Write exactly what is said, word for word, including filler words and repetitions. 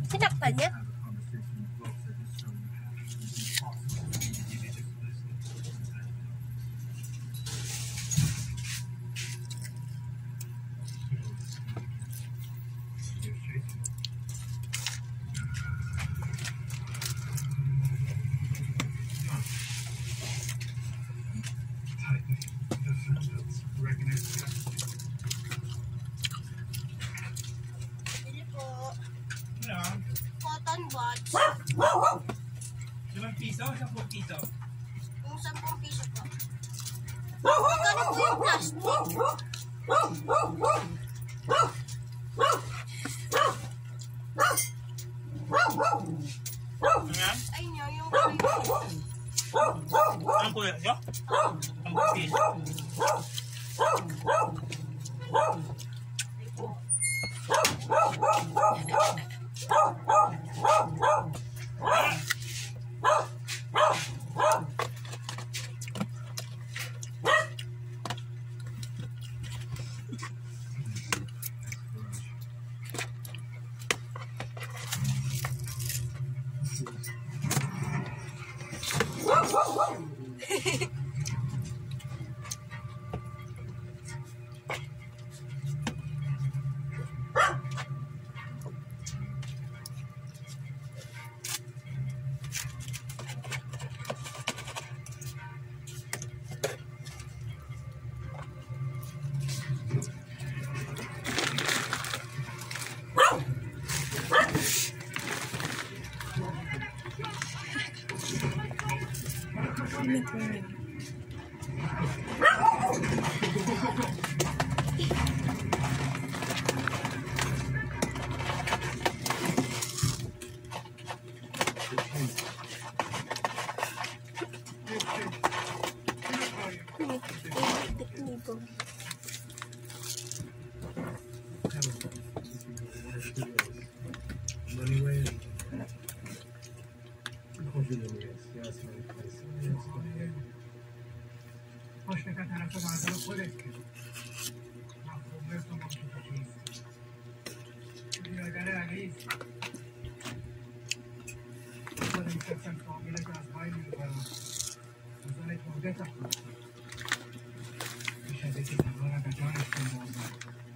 Sinaktan niya? Bili po. Ano? Cotton buds. Limang piso o sampung piso? Yung sampung piso po. Magkano po yung plastic? Ano yan? Ay niyo, yung kayo. Ang kuya siya? Sampung piso. Posso cantar a tomada no colete. Ma come sono molto felice. Quindi galera lì. Quando mi sta sempre mi lascia sbagliare per usare il corretto. Dice che allora cagione è